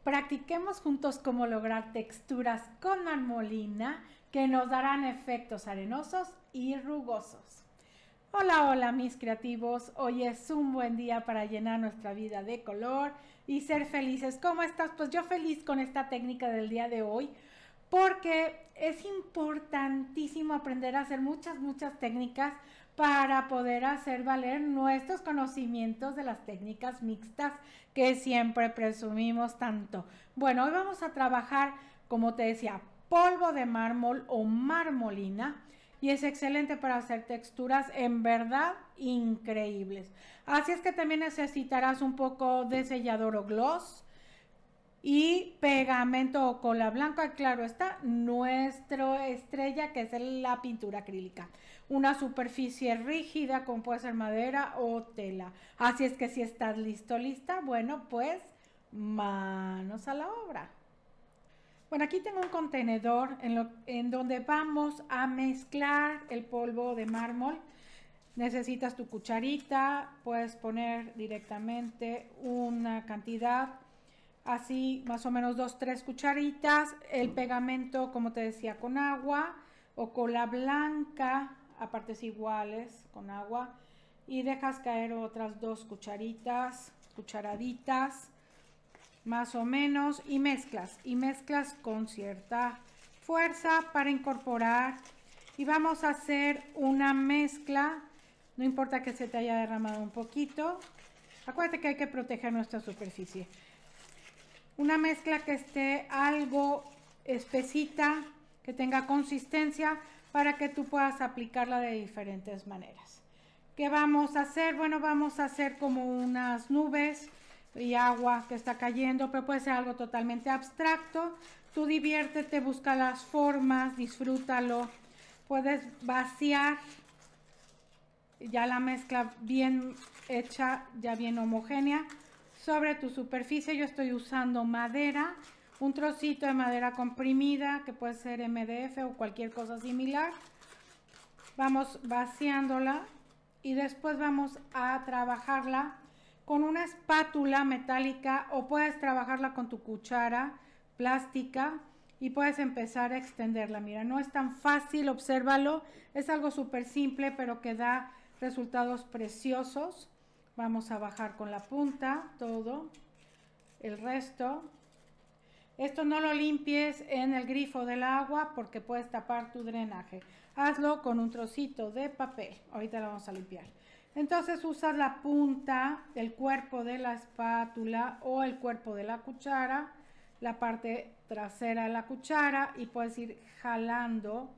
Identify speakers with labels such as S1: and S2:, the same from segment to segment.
S1: Practiquemos juntos cómo lograr texturas con marmolina que nos darán efectos arenosos y rugosos. Hola, hola mis creativos, hoy es un buen día para llenar nuestra vida de color y ser felices. ¿Cómo estás? Pues yo feliz con esta técnica del día de hoy porque es importantísimo aprender a hacer muchas técnicas para poder hacer valer nuestros conocimientos de las técnicas mixtas que siempre presumimos tanto. Bueno, hoy vamos a trabajar, como te decía, polvo de mármol o marmolina, y es excelente para hacer texturas en verdad increíbles. Así es que también necesitarás un poco de sellador o gloss y pegamento o cola blanca, claro está, nuestra estrella, que es la pintura acrílica. Una superficie rígida como puede ser madera o tela. Así es que si estás listo, lista, bueno, pues manos a la obra. Bueno, aquí tengo un contenedor en donde vamos a mezclar el polvo de mármol. Necesitas tu cucharita, puedes poner directamente una cantidad, así más o menos 2-3 cucharitas. El pegamento, como te decía, con agua o cola blanca a partes iguales con agua, y dejas caer otras 2 cucharaditas más o menos, y mezclas con cierta fuerza para incorporar. Y vamos a hacer una mezcla, no importa que se te haya derramado un poquito, acuérdate que hay que proteger nuestra superficie. Una mezcla que esté algo espesita, que tenga consistencia para que tú puedas aplicarla de diferentes maneras. ¿Qué vamos a hacer? Bueno, vamos a hacer como unas nubes y agua que está cayendo, pero puede ser algo totalmente abstracto. Tú diviértete, busca las formas, disfrútalo. Puedes vaciar ya la mezcla bien hecha, ya bien homogénea, sobre tu superficie. Yo estoy usando madera, un trocito de madera comprimida, que puede ser MDF o cualquier cosa similar. Vamos vaciándola y después vamos a trabajarla con una espátula metálica, o puedes trabajarla con tu cuchara plástica y puedes empezar a extenderla. Mira, no es tan fácil, obsérvalo, es algo súper simple pero que da resultados preciosos. Vamos a bajar con la punta todo el resto. Esto no lo limpies en el grifo del agua porque puedes tapar tu drenaje. Hazlo con un trocito de papel. Ahorita lo vamos a limpiar. Entonces usas la punta del cuerpo de la espátula o el cuerpo de la cuchara, la parte trasera de la cuchara, y puedes ir jalando,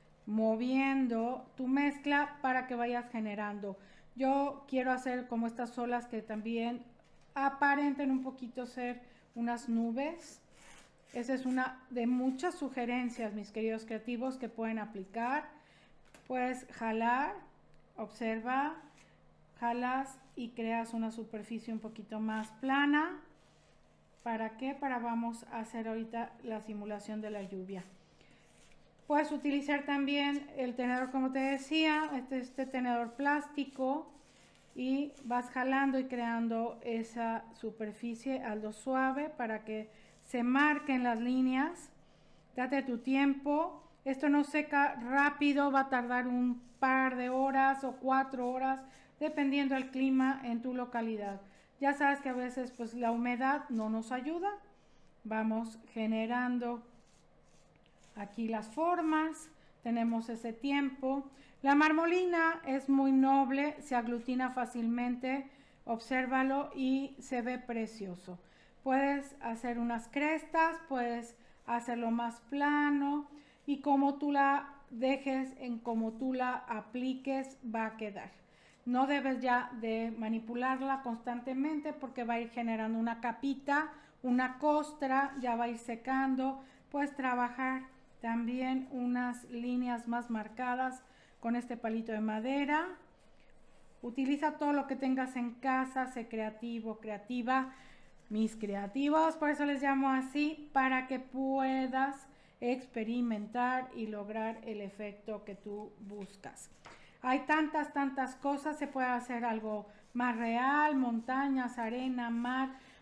S1: moviendo tu mezcla para que vayas generando. Yo quiero hacer como estas olas que también aparenten un poquito ser unas nubes. Esa es una de muchas sugerencias, mis queridos creativos, que pueden aplicar. Puedes jalar, observa, jalas y creas una superficie un poquito más plana. ¿Para qué? Vamos a hacer ahorita la simulación de la lluvia. Puedes utilizar también el tenedor, como te decía, este tenedor plástico, y vas jalando y creando esa superficie a lo suave para que se marquen las líneas. Date tu tiempo. Esto no seca rápido, va a tardar un par de horas o 4 horas, dependiendo del clima en tu localidad. Ya sabes que a veces pues la humedad no nos ayuda. Vamos generando aquí las formas, tenemos ese tiempo. La marmolina es muy noble, se aglutina fácilmente, obsérvalo y se ve precioso. Puedes hacer unas crestas, puedes hacerlo más plano, y como tú la dejes, en como tú la apliques, va a quedar. No debes ya de manipularla constantemente porque va a ir generando una capita, una costra, ya va a ir secando. Puedes trabajar también unas líneas más marcadas con este palito de madera. Utiliza todo lo que tengas en casa, sé creativo, creativa, mis creativos, por eso les llamo así, para que puedas experimentar y lograr el efecto que tú buscas. Hay tantas cosas, se puede hacer algo más real, montañas, arena, mar,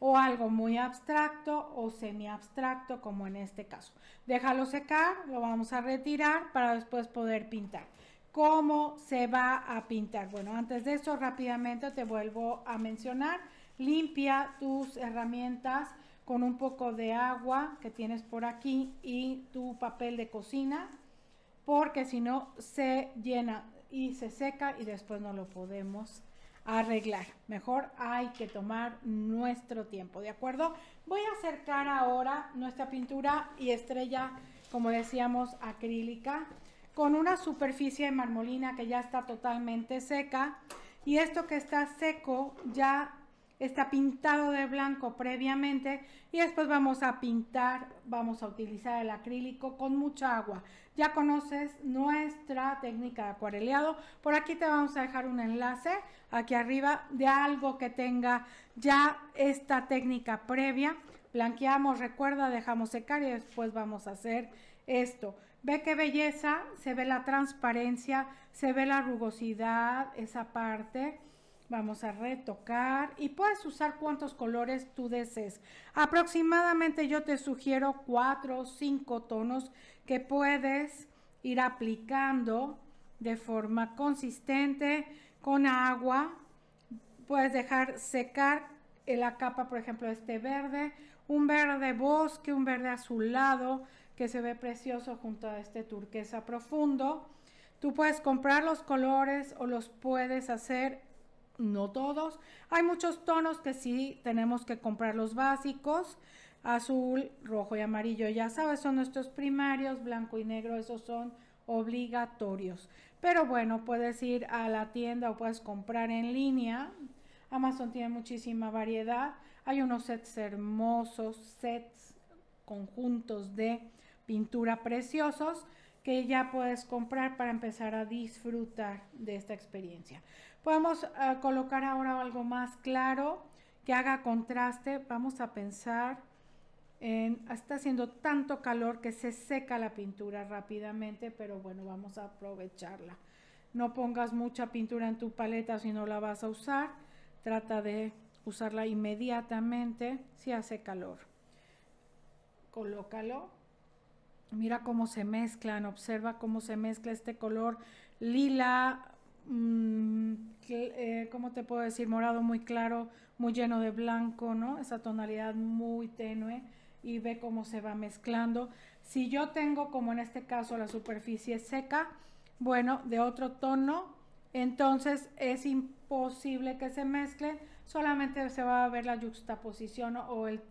S1: o algo muy abstracto o semi abstracto, como en este caso. Déjalo secar, lo vamos a retirar para después poder pintar. ¿Cómo se va a pintar? Bueno, antes de eso rápidamente te vuelvo a mencionar, limpia tus herramientas con un poco de agua que tienes por aquí y tu papel de cocina, porque si no se llena y se seca y después no lo podemos arreglar. Mejor hay que tomar nuestro tiempo, ¿de acuerdo? Voy a acercar ahora nuestra pintura y estrella, como decíamos, acrílica, con una superficie de marmolina que ya está totalmente seca, y esto que está seco ya está pintado de blanco previamente, y después vamos a pintar, vamos a utilizar el acrílico con mucha agua. Ya conoces nuestra técnica de acuareleado. Por aquí te vamos a dejar un enlace aquí arriba de algo que tenga ya esta técnica previa. Blanqueamos, recuerda, dejamos secar y después vamos a hacer esto. Ve qué belleza, se ve la transparencia, se ve la rugosidad, esa parte. Vamos a retocar y puedes usar cuantos colores tú desees. Aproximadamente yo te sugiero 4 o 5 tonos que puedes ir aplicando de forma consistente con agua. Puedes dejar secar la capa, por ejemplo, este verde, un verde bosque, un verde azulado que se ve precioso junto a este turquesa profundo. Tú puedes comprar los colores o los puedes hacer. No todos, hay muchos tonos que sí tenemos que comprar los básicos, azul, rojo y amarillo, ya sabes, son nuestros primarios, blanco y negro, esos son obligatorios. Pero bueno, puedes ir a la tienda o puedes comprar en línea. Amazon tiene muchísima variedad, hay unos sets hermosos, sets, conjuntos de pintura preciosos que ya puedes comprar para empezar a disfrutar de esta experiencia. Podemos colocar ahora algo más claro que haga contraste. Vamos a pensar en, está haciendo tanto calor que se seca la pintura rápidamente, pero bueno, vamos a aprovecharla. No pongas mucha pintura en tu paleta si no la vas a usar. Trata de usarla inmediatamente si hace calor. Colócalo. Mira cómo se mezclan, observa cómo se mezcla este color lila, ¿cómo te puedo decir? Morado muy claro, muy lleno de blanco, ¿no? Esa tonalidad muy tenue, y ve cómo se va mezclando. Si yo tengo, como en este caso, la superficie seca, bueno, de otro tono, entonces es imposible que se mezclen, solamente se va a ver la yuxtaposición o el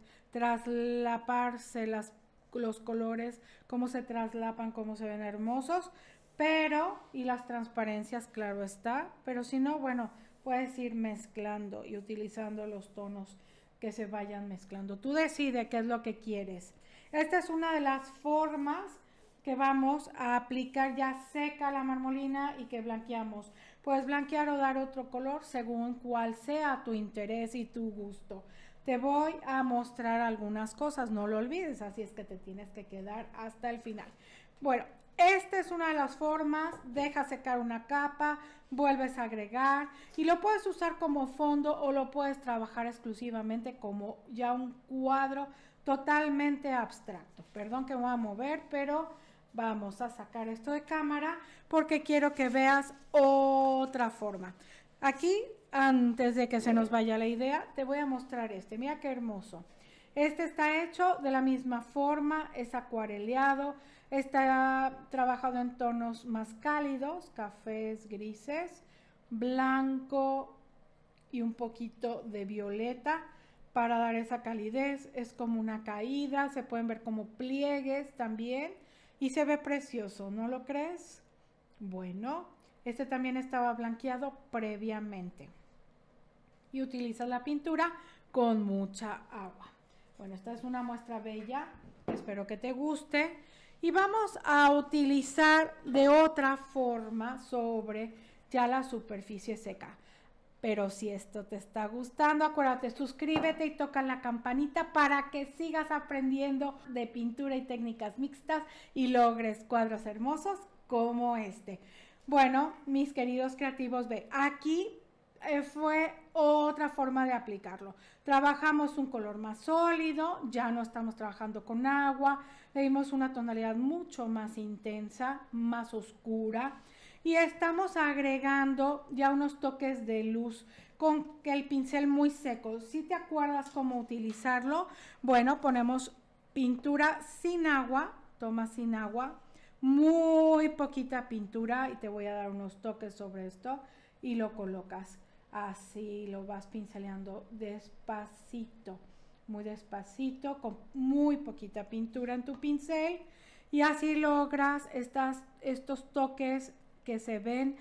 S1: traslaparse los colores, cómo se traslapan, cómo se ven hermosos, pero, y las transparencias, claro está, pero si no, bueno, puedes ir mezclando y utilizando los tonos que se vayan mezclando. Tú decides qué es lo que quieres. Esta es una de las formas que vamos a aplicar ya seca la marmolina y que blanqueamos. Puedes blanquear o dar otro color según cuál sea tu interés y tu gusto. Te voy a mostrar algunas cosas, no lo olvides, así es que te tienes que quedar hasta el final. Bueno, esta es una de las formas. Deja secar una capa, vuelves a agregar y lo puedes usar como fondo o lo puedes trabajar exclusivamente como ya un cuadro totalmente abstracto. Perdón que me voy a mover, pero vamos a sacar esto de cámara porque quiero que veas otra forma. Aquí, antes de que se nos vaya la idea, te voy a mostrar este. Mira qué hermoso. Este está hecho de la misma forma, es acuareleado, está trabajado en tonos más cálidos, cafés, grises, blanco y un poquito de violeta para dar esa calidez. Es como una caída, se pueden ver como pliegues también y se ve precioso, ¿no lo crees? Bueno, este también estaba blanqueado previamente y utiliza la pintura con mucha agua. Bueno, esta es una muestra bella, espero que te guste. Y vamos a utilizar de otra forma sobre ya la superficie seca. Pero si esto te está gustando, acuérdate, suscríbete y toca la campanita para que sigas aprendiendo de pintura y técnicas mixtas y logres cuadros hermosos como este. Bueno, mis queridos creativos, ve, aquí fue otra forma de aplicarlo. Trabajamos un color más sólido, ya no estamos trabajando con agua, le dimos una tonalidad mucho más intensa, más oscura, y estamos agregando ya unos toques de luz con el pincel muy seco. Si te acuerdas cómo utilizarlo, bueno, ponemos pintura sin agua, toma sin agua, muy poquita pintura, y te voy a dar unos toques sobre esto, y lo colocas así, lo vas pinceleando despacito, muy despacito, con muy poquita pintura en tu pincel, y así logras estos toques que se ven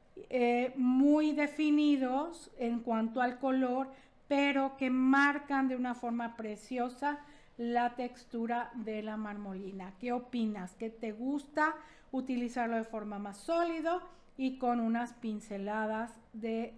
S1: muy definidos en cuanto al color, pero que marcan de una forma preciosa la textura de la marmolina. ¿Qué opinas? ¿Qué te gusta utilizarlo de forma más sólida y con unas pinceladas de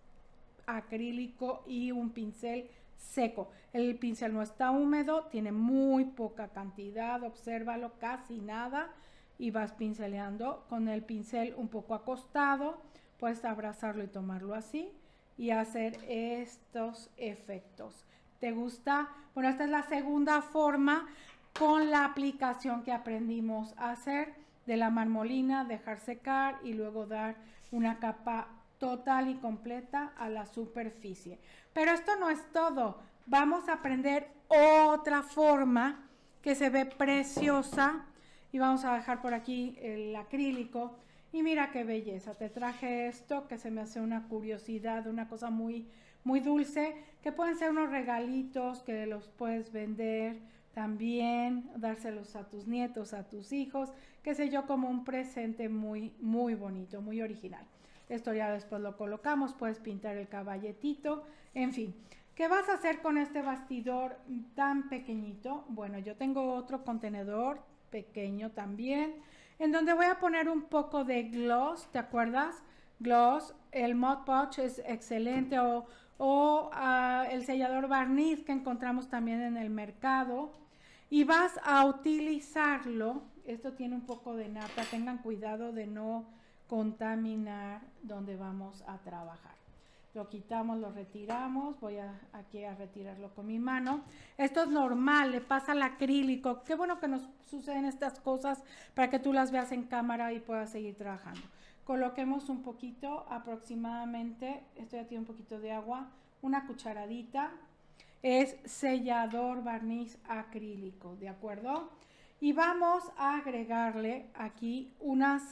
S1: acrílico y un pincel seco? El pincel no está húmedo, tiene muy poca cantidad, obsérvalo, casi nada, y vas pinceleando con el pincel un poco acostado. Puedes abrazarlo y tomarlo así y hacer estos efectos. ¿Te gusta? Bueno, esta es la segunda forma con la aplicación que aprendimos a hacer de la marmolina, dejar secar y luego dar una capa total y completa a la superficie. Pero esto no es todo. Vamos a aprender otra forma que se ve preciosa, y vamos a dejar por aquí el acrílico. Y mira qué belleza, te traje esto que se me hace una curiosidad, una cosa muy dulce, que pueden ser unos regalitos que los puedes vender también, dárselos a tus nietos, a tus hijos, qué sé yo, como un presente muy bonito, muy original. Esto ya después lo colocamos, puedes pintar el caballetito, en fin. ¿Qué vas a hacer con este bastidor tan pequeñito? Bueno, yo tengo otro contenedor pequeño también, en donde voy a poner un poco de gloss, ¿te acuerdas? Gloss, el Mod Podge es excelente, o el sellador barniz que encontramos también en el mercado, y vas a utilizarlo. Esto tiene un poco de nata, tengan cuidado de no contaminar donde vamos a trabajar. Lo quitamos, lo retiramos, voy aquí a retirarlo con mi mano. Esto es normal, le pasa al acrílico. Qué bueno que nos suceden estas cosas para que tú las veas en cámara y puedas seguir trabajando. Coloquemos un poquito, aproximadamente, esto ya tiene un poquito de agua, una cucharadita. Es sellador barniz acrílico, ¿de acuerdo? Y vamos a agregarle aquí unas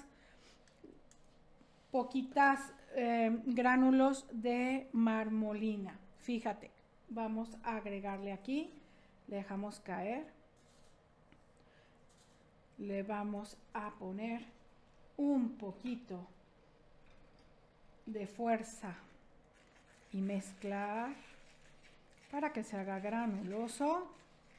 S1: poquitas gránulos de marmolina. Fíjate, vamos a agregarle aquí, le dejamos caer, le vamos a poner un poquito de fuerza y mezclar para que se haga granuloso.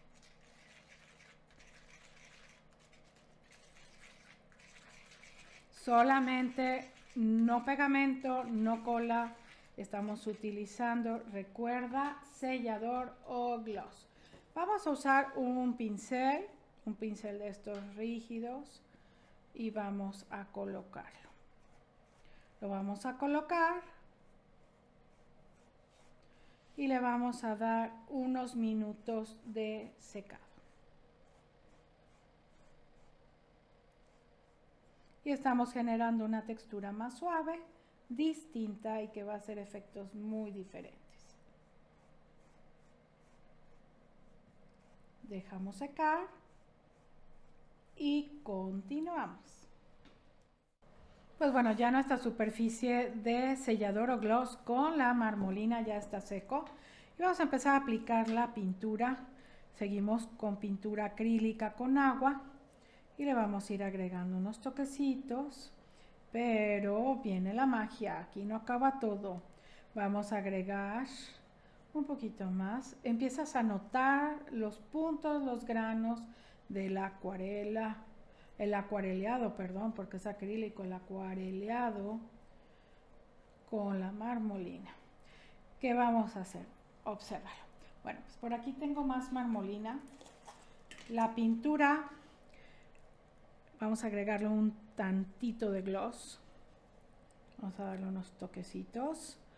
S1: Solamente, no pegamento, no cola, estamos utilizando, recuerda, sellador o gloss. Vamos a usar un pincel de estos rígidos, y vamos a colocarlo. Lo vamos a colocar y le vamos a dar unos minutos de secado. Y estamos generando una textura más suave, distinta, y que va a hacer efectos muy diferentes. Dejamos secar y continuamos. Pues bueno, ya nuestra superficie de sellador o gloss con la marmolina ya está seco, y vamos a empezar a aplicar la pintura. Seguimos con pintura acrílica con agua y le vamos a ir agregando unos toquecitos, pero viene la magia, aquí no acaba todo. Vamos a agregar un poquito más. Empiezas a notar los puntos, los granos de la acuarela, el acuareleado, perdón, porque es acrílico, el acuareleado con la marmolina. ¿Qué vamos a hacer? Obsérvalo. Bueno, pues por aquí tengo más marmolina. La pintura, vamos a agregarle un tantito de gloss. Vamos a darle unos toquecitos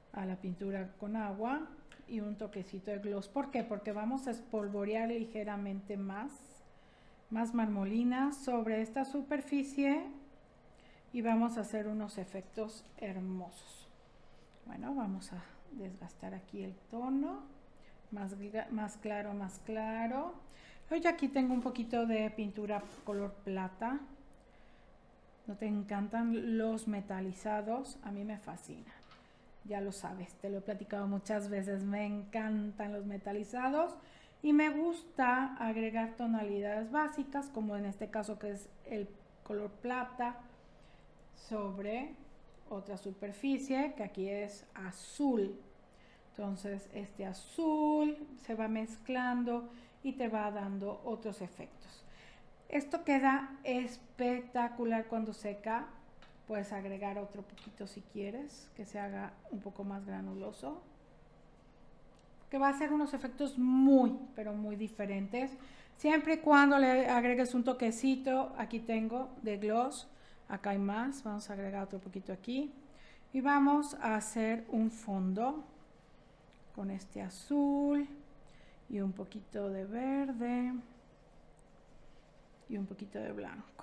S1: a la pintura con agua y un toquecito de gloss. ¿Por qué? Porque vamos a espolvorear ligeramente más marmolina sobre esta superficie y vamos a hacer unos efectos hermosos. Bueno, vamos a desgastar aquí el tono, más claro. Yo aquí tengo un poquito de pintura color plata. ¿No te encantan los metalizados? A mí me fascinan. Ya lo sabes, te lo he platicado muchas veces, me encantan los metalizados y me gusta agregar tonalidades básicas, como en este caso que es el color plata, sobre otra superficie que aquí es azul. Entonces este azul se va mezclando y te va dando otros efectos. Esto queda espectacular cuando seca. Puedes agregar otro poquito si quieres, que se haga un poco más granuloso, que va a hacer unos efectos muy, pero muy diferentes. Siempre y cuando le agregues un toquecito, aquí tengo de gloss, acá hay más, vamos a agregar otro poquito aquí. Y vamos a hacer un fondo con este azul y un poquito de verde y un poquito de blanco.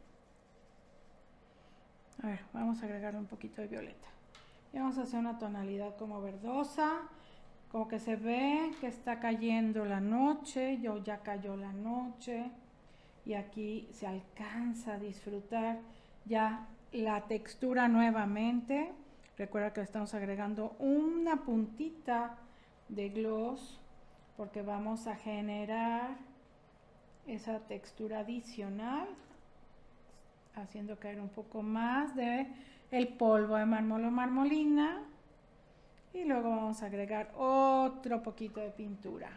S1: A ver, vamos a agregar un poquito de violeta. Y vamos a hacer una tonalidad como verdosa, como que se ve que está cayendo la noche, ya cayó la noche. Y aquí se alcanza a disfrutar ya la textura nuevamente. Recuerda que le estamos agregando una puntita de gloss porque vamos a generar esa textura adicional, haciendo caer un poco más de el polvo de mármol o marmolina y luego vamos a agregar otro poquito de pintura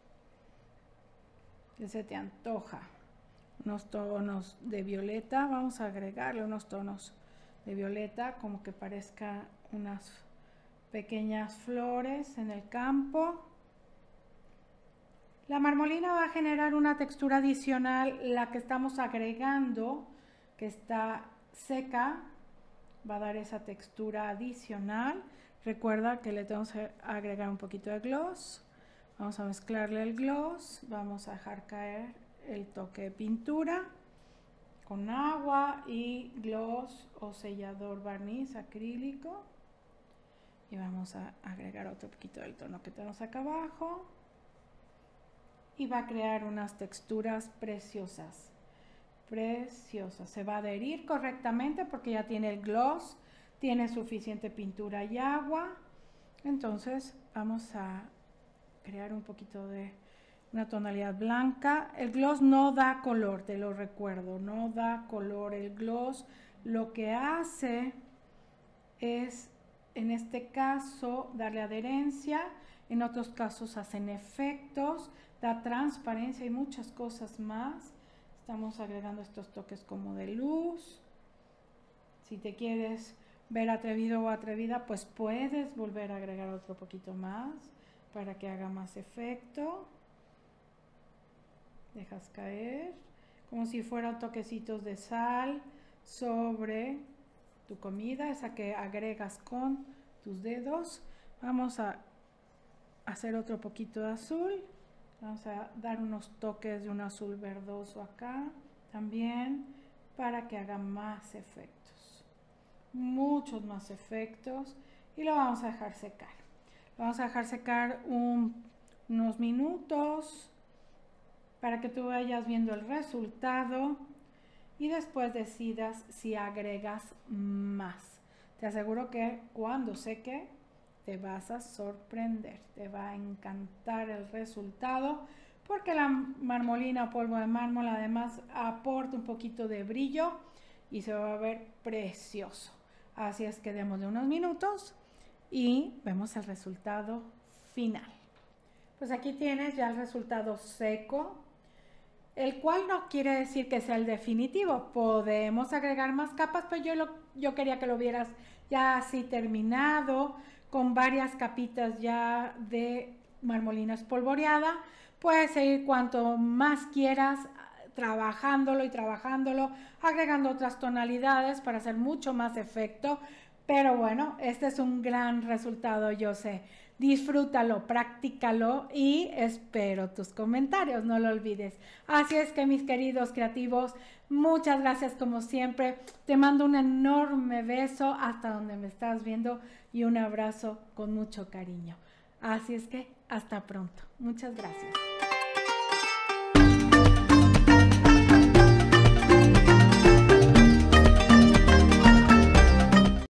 S1: que se te antoja, unos tonos de violeta. Vamos a agregarle unos tonos de violeta como que parezca unas pequeñas flores en el campo. La marmolina va a generar una textura adicional, la que estamos agregando, que está seca, va a dar esa textura adicional. Recuerda que le tenemos que agregar un poquito de gloss. Vamos a mezclarle el gloss, vamos a dejar caer el toque de pintura con agua y gloss o sellador barniz acrílico. Y vamos a agregar otro poquito del tono que tenemos acá abajo. Y va a crear unas texturas preciosas. Se va a adherir correctamente porque ya tiene el gloss, tiene suficiente pintura y agua. Entonces vamos a crear un poquito de una tonalidad blanca. El gloss no da color, te lo recuerdo, no da color. El gloss lo que hace es, en este caso, darle adherencia. En otros casos hacen efectos, da transparencia y muchas cosas más. Estamos agregando estos toques como de luz. Si te quieres ver atrevido o atrevida, pues puedes volver a agregar otro poquito más para que haga más efecto. Dejas caer como si fueran toquecitos de sal sobre tu comida, esa que agregas con tus dedos. Vamos a hacer otro poquito de azul. Vamos a dar unos toques de un azul verdoso acá también para que haga más efectos, muchos más efectos, y lo vamos a dejar secar. Lo vamos a dejar secar unos minutos para que tú vayas viendo el resultado y después decidas si agregas más. Te aseguro que cuando seque te vas a sorprender, te va a encantar el resultado, porque la marmolina o polvo de mármol además aporta un poquito de brillo y se va a ver precioso. Así es que démosle unos minutos y vemos el resultado final. Pues aquí tienes ya el resultado seco, el cual no quiere decir que sea el definitivo. Podemos agregar más capas, pero yo quería que lo vieras ya así terminado, con varias capitas ya de marmolina espolvoreada. Puedes seguir cuanto más quieras, trabajándolo y trabajándolo, agregando otras tonalidades para hacer mucho más efecto, Pero bueno, este es un gran resultado, yo sé. Disfrútalo, practícalo y espero tus comentarios, no lo olvides. Así es que mis queridos creativos, muchas gracias como siempre. Te mando un enorme beso hasta donde me estás viendo y un abrazo con mucho cariño. Así es que hasta pronto. Muchas gracias.